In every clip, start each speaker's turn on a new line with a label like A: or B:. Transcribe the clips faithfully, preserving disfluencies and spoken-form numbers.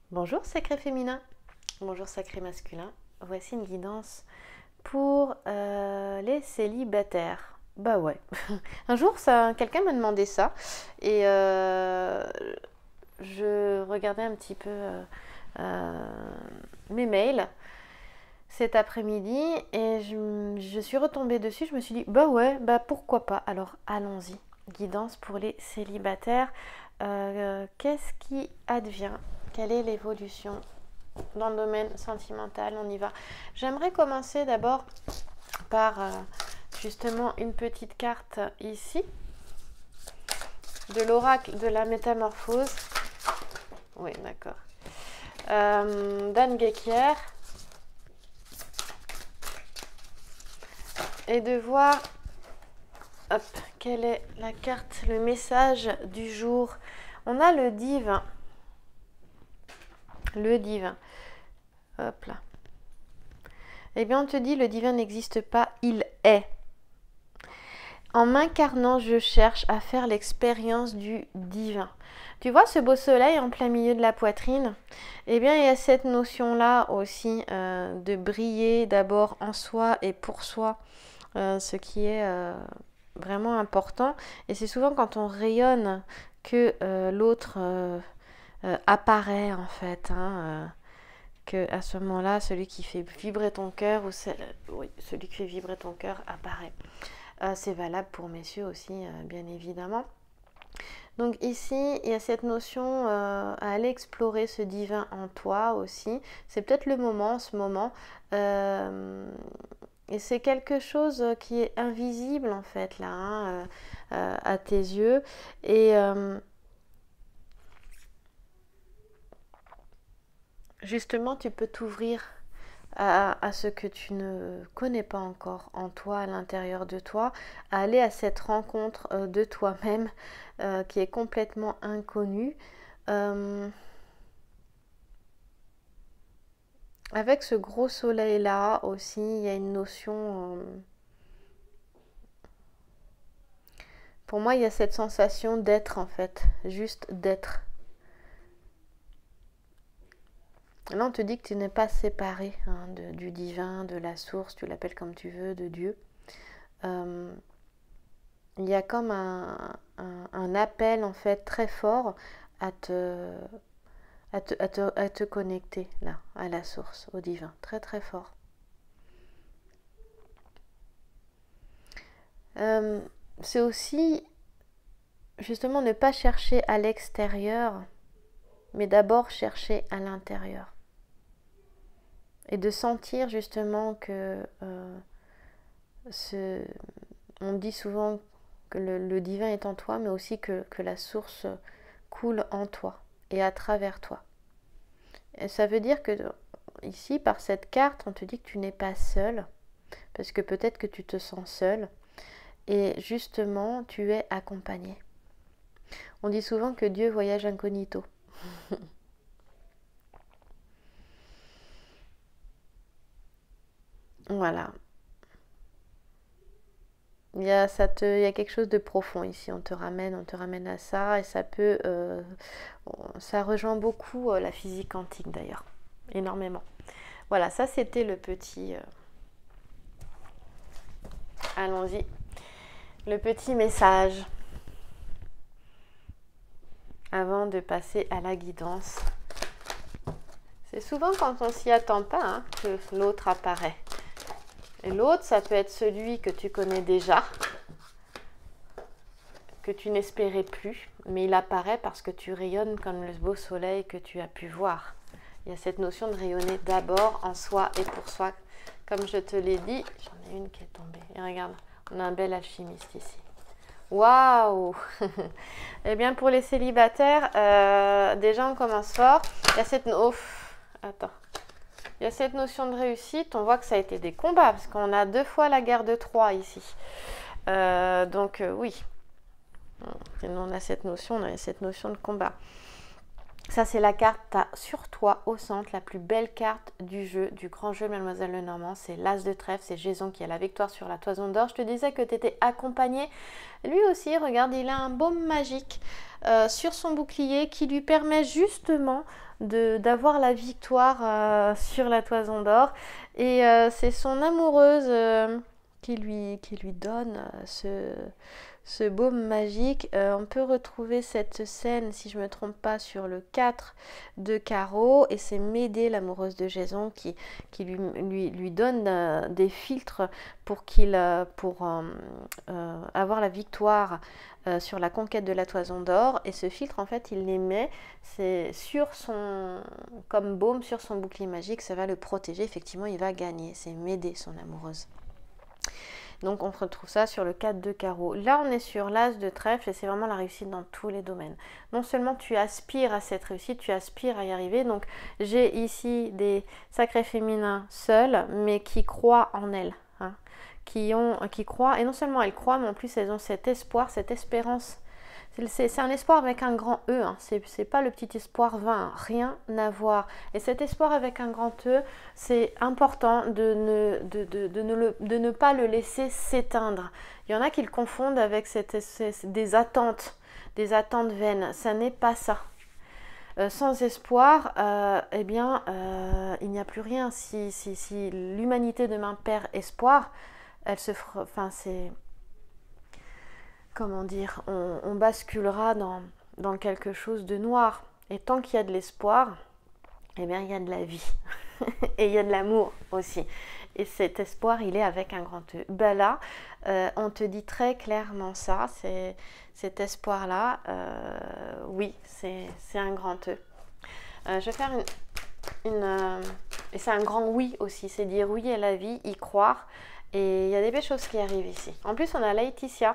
A: Bonjour sacré féminin, bonjour sacré masculin. Voici une guidance pour euh, les célibataires. Bah ouais, un jour ça, quelqu'un m'a demandé ça et euh, je regardais un petit peu euh, euh, mes mails cet après-midi et je, je suis retombée dessus. Je me suis dit bah ouais, bah pourquoi pas. Alors allons-y, guidance pour les célibataires. Euh, Qu'est-ce qui advient? Quelle est l'évolution dans le domaine sentimental? On y va. J'aimerais commencer d'abord par euh, justement une petite carte ici de l'oracle de la métamorphose. Oui, d'accord. Euh, d'Anne Gekier. Et de voir hop, quelle est la carte, le message du jour. On a le divin. Le divin. Hop là. Eh bien, on te dit, le divin n'existe pas, il est. En m'incarnant, je cherche à faire l'expérience du divin. Tu vois ce beau soleil en plein milieu de la poitrine? Eh bien, il y a cette notion-là aussi euh, de briller d'abord en soi et pour soi, euh, ce qui est euh, vraiment important. Et c'est souvent quand on rayonne que euh, l'autre euh, euh, apparaît en fait. Hein, euh, que à ce moment-là, celui qui fait vibrer ton cœur ou celle, oui, celui qui fait vibrer ton cœur apparaît. Euh, c'est valable pour messieurs aussi, euh, bien évidemment. Donc ici, il y a cette notion euh, à aller explorer ce divin en toi aussi. C'est peut-être le moment, en ce moment. Euh, et c'est quelque chose qui est invisible en fait là, hein, euh, euh, à tes yeux. Et euh, justement, tu peux t'ouvrir À, à ce que tu ne connais pas encore en toi, à l'intérieur de toi, à aller à cette rencontre euh, de toi-même euh, qui est complètement inconnue. Euh, avec ce gros soleil-là aussi, il y a une notion... Euh, pour moi, il y a cette sensation d'être en fait, juste d'être. Là, on te dit que tu n'es pas séparé hein, de, du divin, de la source, tu l'appelles comme tu veux, de Dieu. Euh, il y a comme un, un, un appel en fait très fort à te, à te, à te, à te connecter là, à la source, au divin, très très fort. Euh, c'est aussi justement ne pas chercher à l'extérieur, mais d'abord chercher à l'intérieur. Et de sentir justement que euh, ce, on dit souvent que le, le divin est en toi, mais aussi que, que la source coule en toi et à travers toi. Et ça veut dire que ici, par cette carte, on te dit que tu n'es pas seul, parce que peut-être que tu te sens seul, et justement, tu es accompagné. On dit souvent que Dieu voyage incognito. Voilà. Il y, a, ça te, il y a quelque chose de profond ici, on te ramène, on te ramène à ça, et ça peut, euh, ça rejoint beaucoup euh, la physique quantique d'ailleurs, énormément. Voilà, ça c'était le petit, euh, allons-y, le petit message avant de passer à la guidance. C'est souvent quand on s'y attend pas hein, que l'autre apparaît. Et l'autre, ça peut être celui que tu connais déjà, que tu n'espérais plus, mais il apparaît parce que tu rayonnes comme le beau soleil que tu as pu voir. Il y a cette notion de rayonner d'abord en soi et pour soi. Comme je te l'ai dit, j'en ai une qui est tombée. Et regarde, on a un bel alchimiste ici. Waouh! Eh bien, pour les célibataires, euh, déjà on commence fort. Il y a cette... Oh, attends. Il y a cette notion de réussite. On voit que ça a été des combats, parce qu'on a deux fois la guerre de Troie ici. Euh, donc, euh, oui. Et nous, on a cette notion, on a cette notion de combat. Ça, c'est la carte, tu as sur toi, au centre, la plus belle carte du jeu, du grand jeu Mademoiselle Lenormand. C'est l'As de trèfle, c'est Jason qui a la victoire sur la toison d'or. Je te disais que tu étais accompagné. Lui aussi, regarde, il a un baume magique euh, sur son bouclier qui lui permet justement d'avoir la victoire euh, sur la toison d'or. Et euh, c'est son amoureuse euh, qui, lui, qui lui donne euh, ce... ce baume magique. Euh, on peut retrouver cette scène, si je ne me trompe pas, sur le quatre de carreau, et c'est Médée, l'amoureuse de Jason, qui, qui lui, lui, lui donne euh, des filtres pour, qu'il, euh, pour euh, euh, avoir la victoire euh, sur la conquête de la toison d'or. Et ce filtre, en fait, il les met c'est sur son, comme baume sur son bouclier magique, ça va le protéger. Effectivement, il va gagner. C'est Médée, son amoureuse. Donc on retrouve ça sur le quatre de carreau. Là on est sur l'As de trèfle et c'est vraiment la réussite dans tous les domaines. Non seulement tu aspires à cette réussite, tu aspires à y arriver. Donc j'ai ici des sacrés féminins seuls mais qui croient en elles. Hein, qui, ont, qui croient, et non seulement elles croient mais en plus elles ont cet espoir, cette espérance. C'est un espoir avec un grand E, hein. C'est pas le petit espoir vain, rien à voir. Et cet espoir avec un grand E, c'est important de ne, de, de, de, ne le, de ne pas le laisser s'éteindre. Il y en a qui le confondent avec cette, cette, des attentes, des attentes vaines. Ça n'est pas ça. Euh, sans espoir, euh, eh bien, euh, il n'y a plus rien. Si, si, si l'humanité demain perd espoir, elle se fera... Enfin, c'est... Comment dire, on, on basculera dans, dans quelque chose de noir. Et tant qu'il y a de l'espoir, eh bien, il y a de la vie. Et il y a de l'amour aussi. Et cet espoir, il est avec un grand E. Ben là, euh, on te dit très clairement ça, c'est, cet espoir-là, euh, oui, c'est un grand E. Euh, je vais faire une... une euh, et c'est un grand oui aussi, c'est dire oui à la vie, y croire. Et il y a des belles choses qui arrivent ici. En plus, on a Laetitia.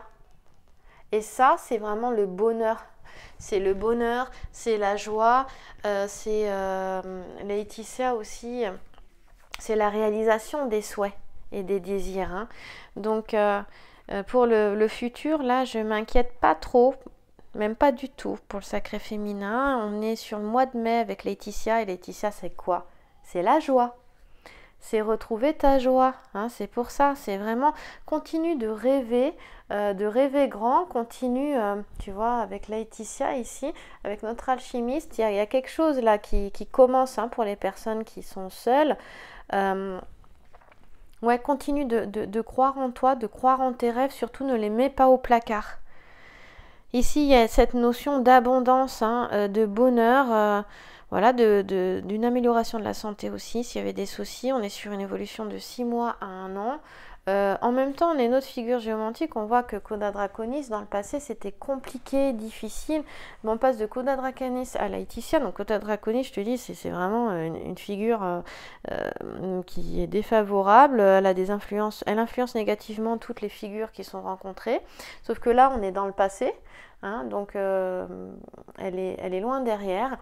A: Et ça, c'est vraiment le bonheur. C'est le bonheur, c'est la joie, euh, c'est euh, Laetitia aussi, c'est la réalisation des souhaits et des désirs. Hein. Donc, euh, pour le, le futur, là, je ne m'inquiète pas trop, même pas du tout pour le sacré féminin. On est sur le mois de mai avec Laetitia, et Laetitia, c'est quoi? C'est la joie. C'est retrouver ta joie, hein, c'est pour ça, c'est vraiment, continue de rêver, euh, de rêver grand, continue, euh, tu vois, avec Laetitia ici, avec notre alchimiste, il y, y a quelque chose là qui, qui commence hein, pour les personnes qui sont seules. Euh, ouais, continue de, de, de croire en toi, de croire en tes rêves, surtout ne les mets pas au placard. Ici, il y a cette notion d'abondance, hein, euh, de bonheur, euh, voilà, de, de, d'une amélioration de la santé aussi. S'il y avait des soucis, on est sur une évolution de six mois à un an. Euh, en même temps, on est une autre figure géomantique. On voit que Coda Draconis, dans le passé, c'était compliqué, difficile. Mais on passe de Coda Draconis à Laetitia. Donc Coda Draconis, je te dis, c'est vraiment une, une figure euh, euh, qui est défavorable. Elle a des influences, elle influence négativement toutes les figures qui sont rencontrées. Sauf que là, on est dans le passé. Hein, donc, euh, elle, est, elle est loin derrière.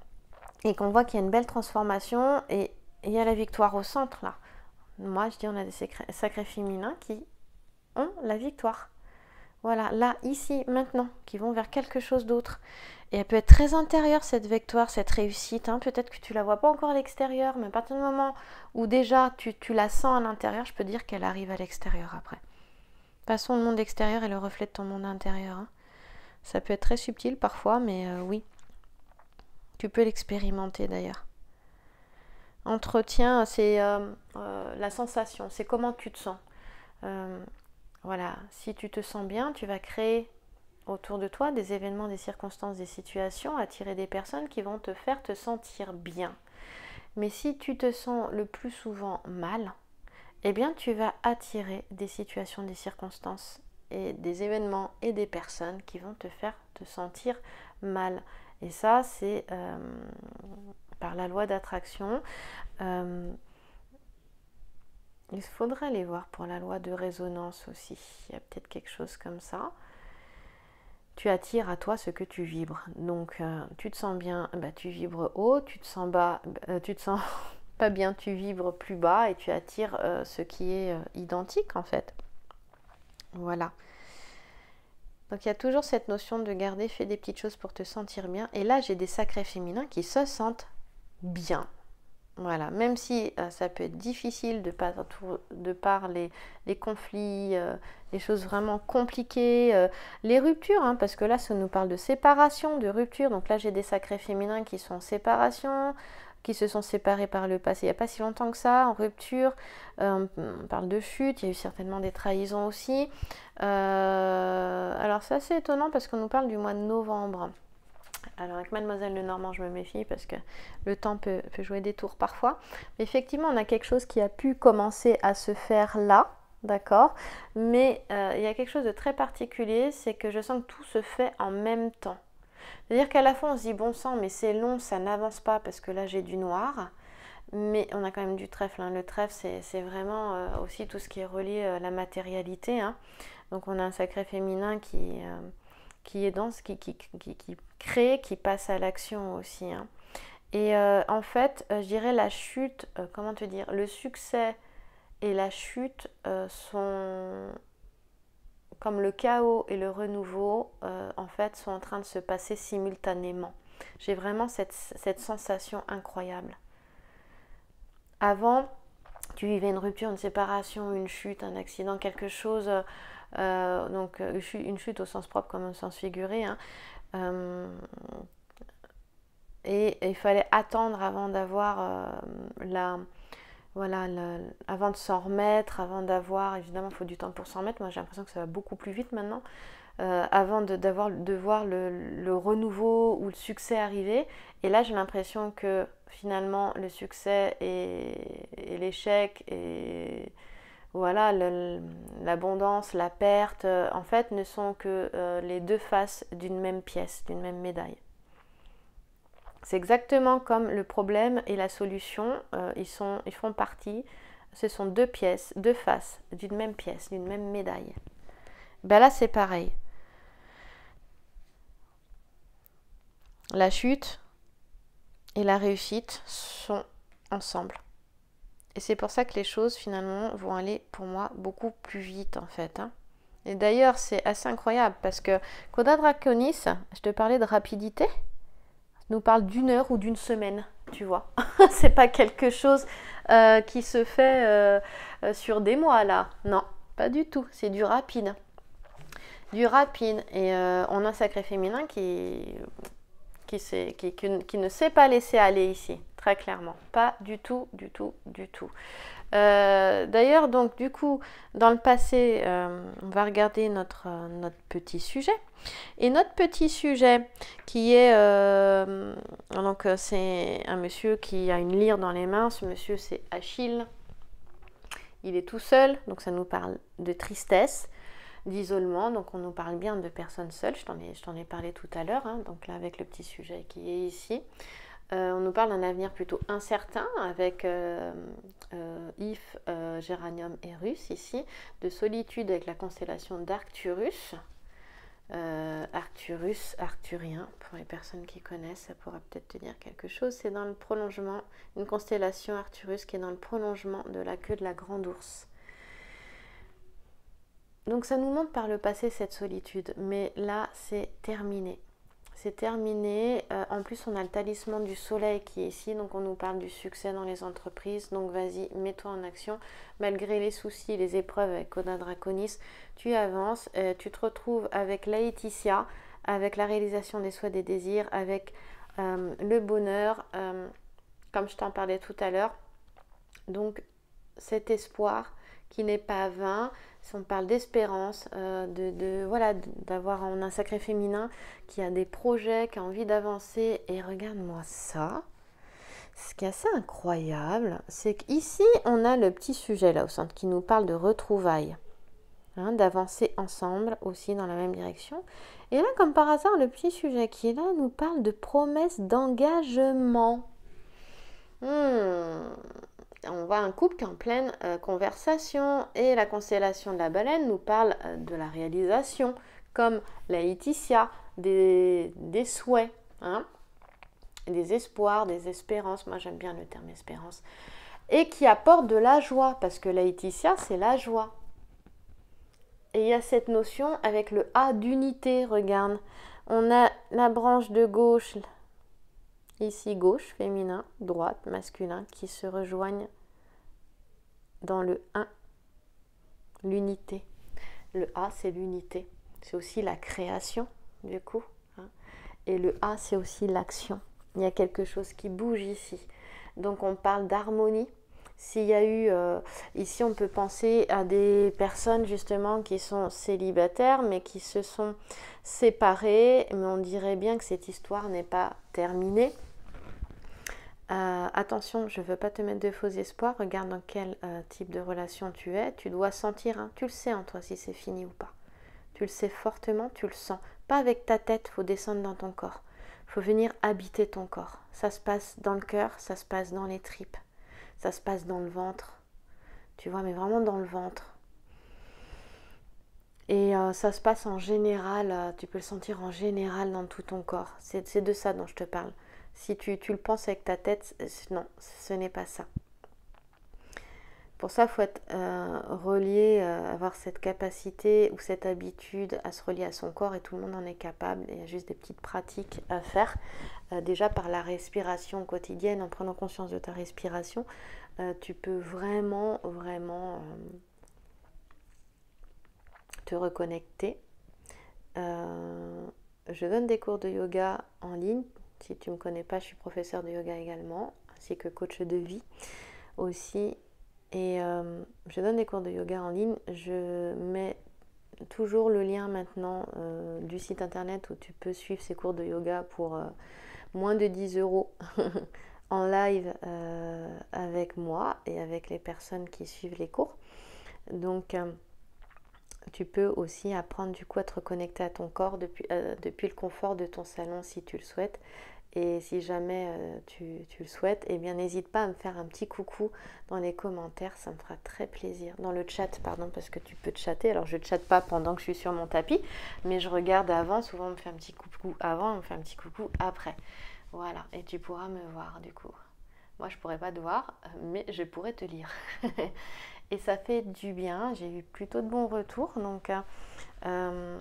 A: Et qu'on voit qu'il y a une belle transformation et il y a la victoire au centre là. Moi je dis on a des sacrés, sacrés féminins qui ont la victoire. Voilà, là, ici, maintenant, qui vont vers quelque chose d'autre. Et elle peut être très intérieure cette victoire, cette réussite. Hein. Peut-être que tu ne la vois pas encore à l'extérieur, mais à partir du moment où déjà tu, tu la sens à l'intérieur, je peux dire qu'elle arrive à l'extérieur après. De toute façon, le monde extérieur est le reflet de ton monde intérieur. Hein. Ça peut être très subtil parfois, mais euh, oui. Tu peux l'expérimenter d'ailleurs. Entretien, c'est euh, euh, la sensation, c'est comment tu te sens. Euh, voilà, si tu te sens bien, tu vas créer autour de toi des événements, des circonstances, des situations, attirer des personnes qui vont te faire te sentir bien. Mais si tu te sens le plus souvent mal, eh bien tu vas attirer des situations, des circonstances et des événements et des personnes qui vont te faire te sentir mal. Et ça, c'est euh, par la loi d'attraction. Euh, il faudrait les voir pour la loi de résonance aussi. Il y a peut-être quelque chose comme ça. Tu attires à toi ce que tu vibres. Donc, euh, tu te sens bien, bah, tu vibres haut. Tu te sens bas, euh, tu te sens pas bien, tu vibres plus bas. Et tu attires euh, ce qui est euh, identique en fait. Voilà. Donc il y a toujours cette notion de garder, fais des petites choses pour te sentir bien. Et là, j'ai des sacrés féminins qui se sentent bien. Voilà, même si euh, ça peut être difficile de par, de par les, les conflits, euh, les choses vraiment compliquées, euh, les ruptures, hein, parce que là, ça nous parle de séparation, de rupture. Donc là, j'ai des sacrés féminins qui sont en séparation, qui se sont séparés par le passé il n'y a pas si longtemps que ça, en rupture. Euh, on parle de chute, il y a eu certainement des trahisons aussi. Euh, alors, c'est assez étonnant parce qu'on nous parle du mois de novembre. Alors avec Mademoiselle Lenormand, je me méfie parce que le temps peut, peut jouer des tours parfois. Mais effectivement, on a quelque chose qui a pu commencer à se faire là, d'accord. Mais euh, il y a quelque chose de très particulier, c'est que je sens que tout se fait en même temps. C'est-à-dire qu'à la fois, on se dit, bon sang, mais c'est long, ça n'avance pas parce que là, j'ai du noir. Mais on a quand même du trèfle. Hein. Le trèfle, c'est vraiment euh, aussi tout ce qui est relié à la matérialité. Hein. Donc on a un sacré féminin qui... Euh, qui est dans ce qui, qui, qui, qui crée, qui passe à l'action aussi. Hein. Et euh, en fait, euh, je dirais la chute, euh, comment te dire, le succès et la chute euh, sont comme le chaos et le renouveau, euh, en fait, sont en train de se passer simultanément. J'ai vraiment cette, cette sensation incroyable. Avant, tu vivais une rupture, une séparation, une chute, un accident, quelque chose... Euh, Euh, donc une chute au sens propre comme au sens figuré, hein. euh, et, et il fallait attendre avant d'avoir euh, la voilà la, avant de s'en remettre, avant d'avoir, évidemment il faut du temps pour s'en remettre, moi j'ai l'impression que ça va beaucoup plus vite maintenant, euh, avant de, d'avoir, de voir le, le renouveau ou le succès arriver. Et là j'ai l'impression que finalement le succès et, et l'échec et voilà, l'abondance, la perte, euh, en fait, ne sont que euh, les deux faces d'une même pièce, d'une même médaille. C'est exactement comme le problème et la solution, euh, ils, sont, ils font partie, ce sont deux pièces, deux faces d'une même pièce, d'une même médaille. Ben là, c'est pareil. La chute et la réussite sont ensemble. Et c'est pour ça que les choses, finalement, vont aller, pour moi, beaucoup plus vite, en fait. Hein. Et d'ailleurs, c'est assez incroyable, parce que Coda Draconis, je te parlais de rapidité, nous parle d'une heure ou d'une semaine, tu vois. C'est pas quelque chose euh, qui se fait euh, sur des mois, là. Non, pas du tout. C'est du rapide. Du rapide. Et euh, on a un sacré féminin qui... Qui, sait, qui, qui, qui ne sait pas laisser aller ici, très clairement. Pas du tout, du tout, du tout. Euh, D'ailleurs, donc, du coup, dans le passé, euh, on va regarder notre, euh, notre petit sujet. Et notre petit sujet, qui est... Euh, donc, c'est un monsieur qui a une lyre dans les mains. Ce monsieur, c'est Achille. Il est tout seul, donc ça nous parle de tristesse, d'isolement, donc on nous parle bien de personnes seules, je t'en ai, je t'en ai parlé tout à l'heure, hein, donc là avec le petit sujet qui est ici. Euh, on nous parle d'un avenir plutôt incertain avec euh, euh, If, euh, Géranium et Russe ici, de solitude avec la constellation d'Arcturus. Euh, Arcturus, Arcturien, pour les personnes qui connaissent, ça pourra peut-être te dire quelque chose. C'est dans le prolongement, une constellation Arcturus qui est dans le prolongement de la queue de la grande ours. Donc ça nous montre par le passé cette solitude, mais là c'est terminé. C'est terminé. Euh, en plus on a le talisman du soleil qui est ici, donc on nous parle du succès dans les entreprises. Donc vas-y, mets-toi en action. Malgré les soucis, les épreuves avec Coda Draconis, tu avances, euh, tu te retrouves avec Laetitia, avec la réalisation des souhaits, des désirs, avec euh, le bonheur, euh, comme je t'en parlais tout à l'heure. Donc cet espoir qui n'est pas vain. Si on parle d'espérance, euh, de, de, voilà, d'avoir un sacré féminin qui a des projets, qui a envie d'avancer. Et regarde-moi ça. Ce qui est assez incroyable, c'est qu'ici, on a le petit sujet là au centre qui nous parle de retrouvailles. Hein, d'avancer ensemble aussi dans la même direction. Et là, comme par hasard, le petit sujet qui est là nous parle de promesses d'engagement. Hmm... On voit un couple qui est en pleine euh, conversation et la constellation de la baleine nous parle euh, de la réalisation, comme Laetitia, des, des souhaits, hein, des espoirs, des espérances. Moi j'aime bien le terme espérance. Et qui apporte de la joie, parce que Laetitia c'est la joie. Et il y a cette notion avec le A d'unité, regarde. On a la branche de gauche, ici gauche, féminin, droite, masculin, qui se rejoignent dans le un, l'unité. Le A, c'est l'unité. C'est aussi la création, du coup. Hein. Et le A, c'est aussi l'action. Il y a quelque chose qui bouge ici. Donc, on parle d'harmonie. S'il y a eu... Euh, ici, on peut penser à des personnes, justement, qui sont célibataires, mais qui se sont séparées. Mais on dirait bien que cette histoire n'est pas terminée. Euh, attention, je ne veux pas te mettre de faux espoirs. Regarde dans quel euh, type de relation tu es. Tu dois sentir, hein, tu le sais en toi si c'est fini ou pas. Tu le sais fortement, tu le sens. Pas avec ta tête, il faut descendre dans ton corps. Il faut venir habiter ton corps. Ça se passe dans le cœur, ça se passe dans les tripes. Ça se passe dans le ventre. Tu vois, mais vraiment dans le ventre. Et euh, ça se passe en général, euh, tu peux le sentir en général dans tout ton corps. C'est de ça dont je te parle. Si tu, tu le penses avec ta tête, non, ce n'est pas ça. Pour ça, il faut être euh, relié, euh, avoir cette capacité ou cette habitude à se relier à son corps, et tout le monde en est capable. Il y a juste des petites pratiques à faire. Euh, déjà par la respiration quotidienne, en prenant conscience de ta respiration, euh, tu peux vraiment, vraiment euh, te reconnecter. Euh, je donne des cours de yoga en ligne. Si tu ne me connais pas, je suis professeure de yoga également, ainsi que coach de vie aussi. Et euh, je donne des cours de yoga en ligne. Je mets toujours le lien maintenant euh, du site internet où tu peux suivre ces cours de yoga pour euh, moins de dix euros en live euh, avec moi et avec les personnes qui suivent les cours. Donc, euh, tu peux aussi apprendre du coup à te reconnecter à ton corps depuis, euh, depuis le confort de ton salon si tu le souhaites. Et si jamais euh, tu, tu le souhaites, eh bien n'hésite pas à me faire un petit coucou dans les commentaires, ça me fera très plaisir. Dans le chat, pardon, parce que tu peux te chatter. Alors je ne chatte pas pendant que je suis sur mon tapis, mais je regarde avant, souvent on me fait un petit coucou avant, on me fait un petit coucou après. Voilà, et tu pourras me voir du coup. Moi je ne pourrais pas te voir, mais je pourrais te lire. Et ça fait du bien, j'ai eu plutôt de bons retours, donc euh,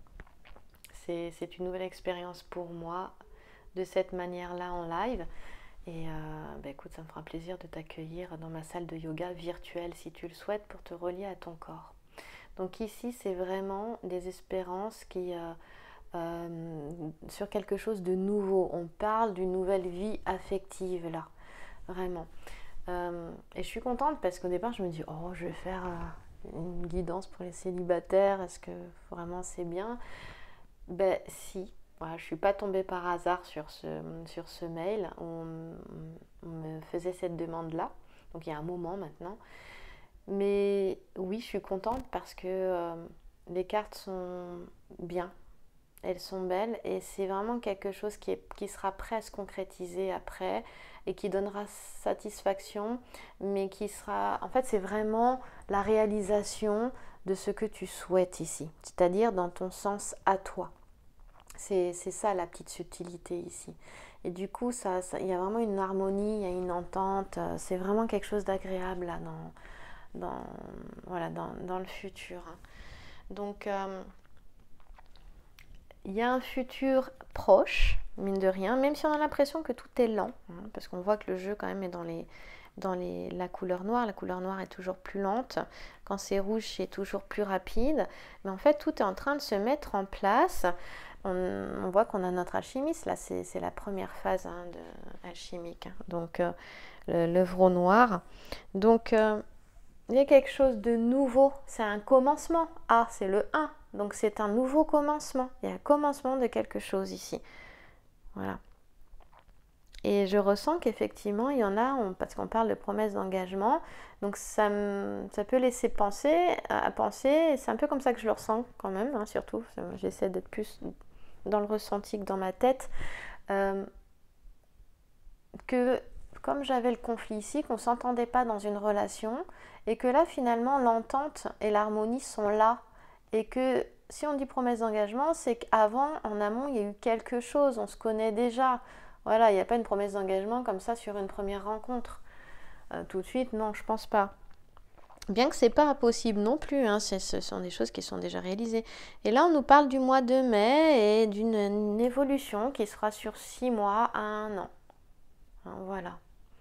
A: c'est une nouvelle expérience pour moi de cette manière-là en live. Et euh, bah écoute, ça me fera plaisir de t'accueillir dans ma salle de yoga virtuelle si tu le souhaites pour te relier à ton corps. Donc ici, c'est vraiment des espérances qui, euh, euh, sur quelque chose de nouveau. On parle d'une nouvelle vie affective là, vraiment. Euh, et je suis contente parce qu'au départ, je me dis, oh, je vais faire euh, une guidance pour les célibataires. Est-ce que vraiment c'est bien? Ben si. Voilà, je ne suis pas tombée par hasard sur ce, sur ce mail. On, on me faisait cette demande-là. Donc il y a un moment maintenant. Mais oui, je suis contente parce que euh, les cartes sont bien. Elles sont belles et c'est vraiment quelque chose qui, est, qui sera prêt à se concrétiser après et qui donnera satisfaction, mais qui sera... En fait, c'est vraiment la réalisation de ce que tu souhaites ici, c'est-à-dire dans ton sens à toi. C'est ça la petite subtilité ici. Et du coup, ça, ça, il y a vraiment une harmonie, il y a une entente. C'est vraiment quelque chose d'agréable là dans, dans, voilà, dans, dans le futur. Donc, euh, il y a un futur proche, mine de rien, même si on a l'impression que tout est lent, hein, parce qu'on voit que le jeu quand même est dans les... dans les, la couleur noire. La couleur noire est toujours plus lente. Quand c'est rouge, c'est toujours plus rapide. Mais en fait, tout est en train de se mettre en place. On, on voit qu'on a notre alchimiste. Là, c'est la première phase hein, de, alchimique. Hein. Donc, euh, l'œuvre noir. Donc, euh, il y a quelque chose de nouveau. C'est un commencement. Ah, c'est le un. Donc, c'est un nouveau commencement. Il y a un commencement de quelque chose ici. Voilà. Et je ressens qu'effectivement, il y en a, on, parce qu'on parle de promesses d'engagement, donc ça, me, ça peut laisser penser à, à penser, c'est un peu comme ça que je le ressens quand même, hein, surtout, j'essaie d'être plus dans le ressenti que dans ma tête, euh, que comme j'avais le conflit ici, qu'on ne s'entendait pas dans une relation, et que là finalement l'entente et l'harmonie sont là, et que si on dit promesse d'engagement, c'est qu'avant, en amont, il y a eu quelque chose, on se connaît déjà. Voilà, il n'y a pas une promesse d'engagement comme ça sur une première rencontre. Euh, tout de suite, non, je pense pas. Bien que c'est pas impossible non plus, hein, ce sont des choses qui sont déjà réalisées. Et là, on nous parle du mois de mai et d'une évolution qui sera sur six mois à un an. Hein, voilà.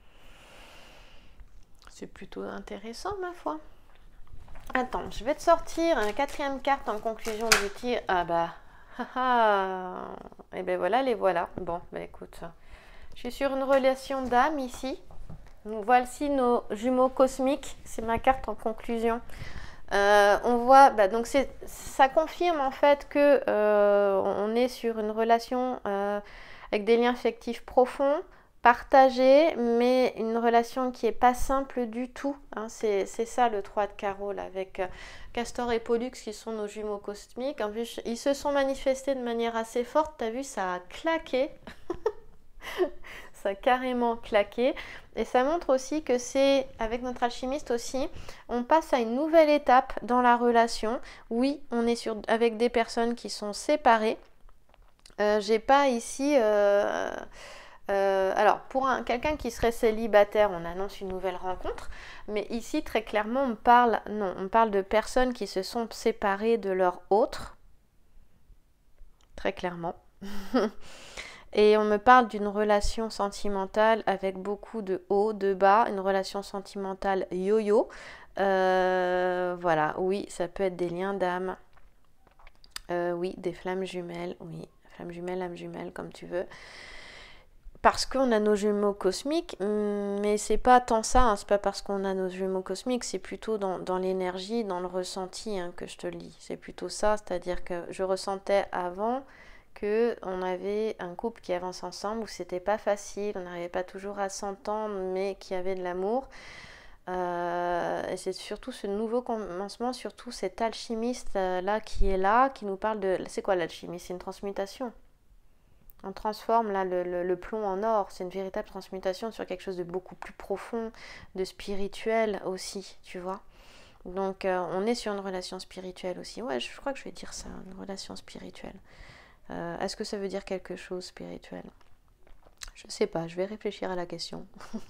A: C'est plutôt intéressant, ma foi. Attends, je vais te sortir une quatrième carte en conclusion du tir. Ah bah, et ben voilà, les voilà. Bon, bah écoute, je suis sur une relation d'âme ici. Voici nos jumeaux cosmiques. C'est ma carte en conclusion. Euh, on voit, bah, donc ça confirme en fait que euh, on est sur une relation euh, avec des liens affectifs profonds, partagés, mais une relation qui n'est pas simple du tout. Hein. C'est ça le trois de carreau là, avec euh, Castor et Pollux qui sont nos jumeaux cosmiques. En plus, ils se sont manifestés de manière assez forte. Tu as vu, ça a claqué. Ça a carrément claqué. Et ça montre aussi que c'est, avec notre alchimiste aussi, on passe à une nouvelle étape dans la relation. Oui, on est sur, avec des personnes qui sont séparées. Euh, j'ai pas ici... Euh, euh, alors, pour quelqu'un qui serait célibataire, on annonce une nouvelle rencontre. Mais ici, très clairement, on parle, non, on parle de personnes qui se sont séparées de leur autre. Très clairement. Et on me parle d'une relation sentimentale avec beaucoup de hauts, de bas, une relation sentimentale yo-yo. Euh, voilà, oui, ça peut être des liens d'âme. Euh, oui, des flammes jumelles, oui, flammes jumelles, âmes jumelles, comme tu veux. Parce qu'on a nos jumeaux cosmiques, mais c'est pas tant ça, hein, c'est pas parce qu'on a nos jumeaux cosmiques, c'est plutôt dans, dans l'énergie, dans le ressenti hein, que je te le dis. C'est plutôt ça, c'est-à-dire que je ressentais avant qu'on avait un couple qui avance ensemble, où c'était pas facile, on n'arrivait pas toujours à s'entendre, mais qui avait de l'amour. Euh, et c'est surtout ce nouveau commencement, surtout cet alchimiste euh, là qui est là, qui nous parle de... C'est quoi l'alchimie? C'est une transmutation. On transforme là le, le, le plomb en or, c'est une véritable transmutation sur quelque chose de beaucoup plus profond, de spirituel aussi, tu vois. Donc euh, on est sur une relation spirituelle aussi. Ouais, je crois que je vais dire ça, une relation spirituelle. Euh, Est-ce que ça veut dire quelque chose spirituel? Je sais pas, je vais réfléchir à la question.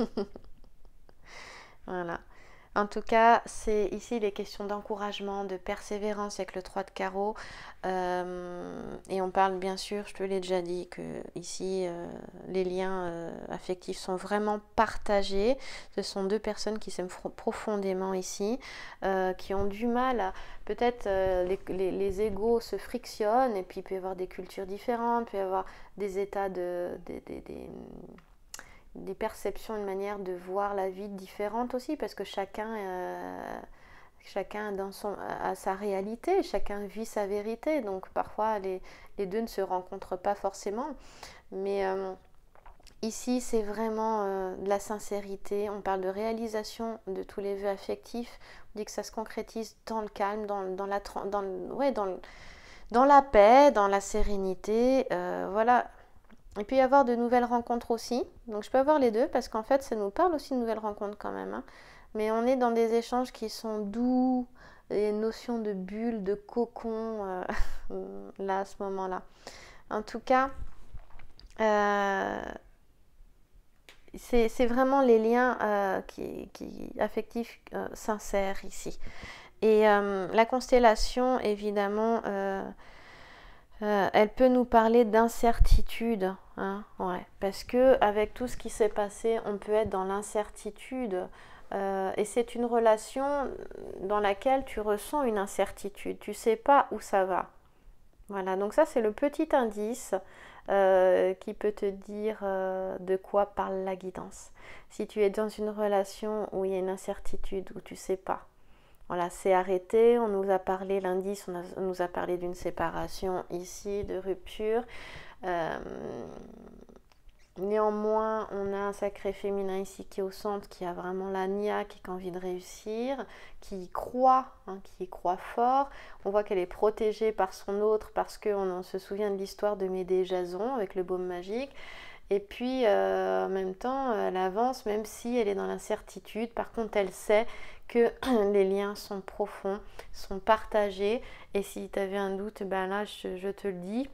A: Voilà. En tout cas, c'est ici les questions d'encouragement, de persévérance avec le trois de carreau. Euh, et on parle bien sûr, je te l'ai déjà dit, que ici euh, les liens euh, affectifs sont vraiment partagés. Ce sont deux personnes qui s'aiment profondément ici, euh, qui ont du mal à... Peut-être euh, les, les, les égos se frictionnent et puis il peut y avoir des cultures différentes, il peut y avoir des états de... de, de, de des perceptions, une manière de voir la vie différente aussi, parce que chacun, euh, chacun dans son, a sa réalité, chacun vit sa vérité, donc parfois les, les deux ne se rencontrent pas forcément. Mais euh, ici, c'est vraiment euh, de la sincérité, on parle de réalisation de tous les vœux affectifs, on dit que ça se concrétise dans le calme, dans, dans, la, dans, ouais, dans, le, dans la paix, dans la sérénité, euh, voilà. Il peut y avoir de nouvelles rencontres aussi. Donc je peux avoir les deux parce qu'en fait ça nous parle aussi de nouvelles rencontres quand même. Hein. Mais on est dans des échanges qui sont doux, des notions de bulle, de cocon euh, là à ce moment-là. En tout cas, euh, c'est vraiment les liens euh, qui, qui, affectifs euh, sincères ici. Et euh, la constellation évidemment... Euh, Euh, elle peut nous parler d'incertitude, hein, ouais, parce que avec tout ce qui s'est passé, on peut être dans l'incertitude. Euh, et c'est une relation dans laquelle tu ressens une incertitude. Tu sais pas où ça va. Voilà, donc ça c'est le petit indice euh, qui peut te dire euh, de quoi parle la guidance. Si tu es dans une relation où il y a une incertitude, où tu sais pas. Voilà, c'est arrêté, on nous a parlé, l'indice, on, on nous a parlé d'une séparation ici, de rupture. Euh, néanmoins, on a un sacré féminin ici qui est au centre, qui a vraiment la nia, qui a envie de réussir, qui y croit, hein, qui y croit fort. On voit qu'elle est protégée par son autre parce qu'on on se souvient de l'histoire de Médée et Jason avec le baume magique. Et puis, euh, en même temps, elle avance même si elle est dans l'incertitude. Par contre, elle sait que les liens sont profonds, sont partagés. Et si tu avais un doute, ben là, je, je te le dis.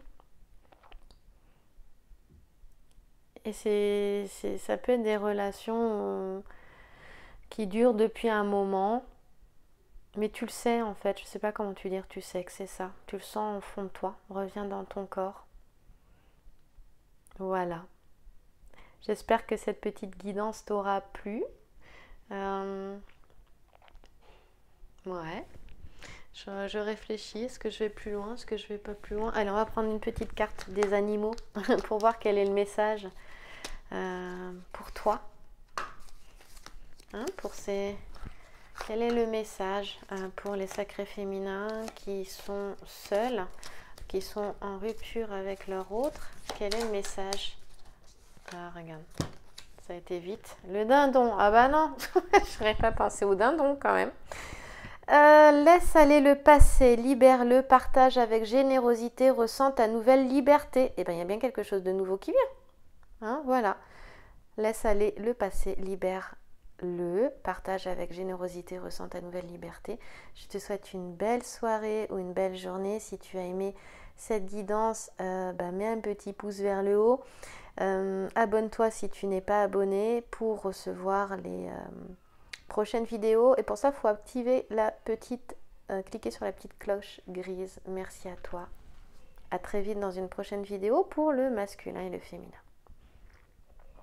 A: Et c'est, c'est, ça peut être des relations qui durent depuis un moment. Mais tu le sais en fait, je sais pas comment tu dire, tu sais que c'est ça. Tu le sens au fond de toi. Reviens dans ton corps. Voilà. J'espère que cette petite guidance t'aura plu. Euh, Ouais. Je, je réfléchis. Est-ce que je vais plus loin? Est-ce que je vais pas plus loin? Allez, on va prendre une petite carte des animaux pour voir quel est le message euh, pour toi. Hein, pour ces... Quel est le message euh, pour les sacrés féminins qui sont seuls, qui sont en rupture avec leur autre? Quel est le message? Ah, regarde, ça a été vite. Le dindon. Ah bah non, je n'aurais pas pensé au dindon quand même. Euh, laisse aller le passé, libère-le, partage avec générosité, ressens ta nouvelle liberté. Eh bien, il y a bien quelque chose de nouveau qui vient. Hein, voilà. Laisse aller le passé, libère-le, partage avec générosité, ressens ta nouvelle liberté. Je te souhaite une belle soirée ou une belle journée. Si tu as aimé cette guidance, euh, bah, mets un petit pouce vers le haut. Euh, abonne-toi si tu n'es pas abonné pour recevoir les... Euh, prochaine vidéo, et pour ça il faut activer la petite euh, cliquer sur la petite cloche grise. Merci à toi, à très vite dans une prochaine vidéo pour le masculin et le féminin.